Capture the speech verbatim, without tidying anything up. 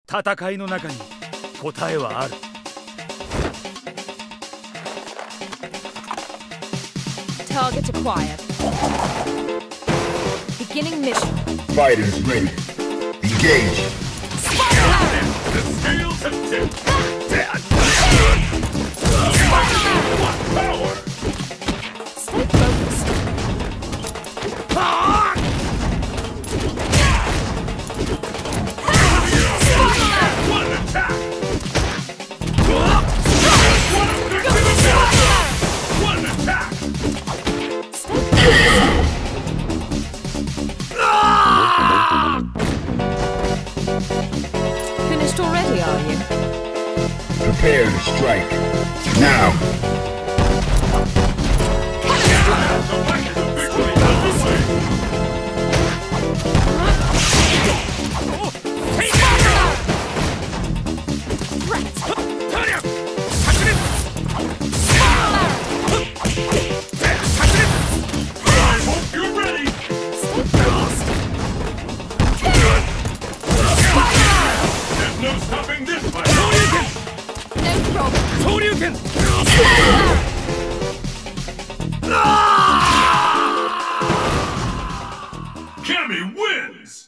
戦いの中に答えはある。 Target acquired. Beginning mission. Fighters ready. Engage. The scales have tipped. What power? Stay focused. One attack. One attack. Finished already, are you? Prepare to strike. Now. The fighters officially on the way. I hope you're ready. There's no stopping this fight. No problem. Cammy wins!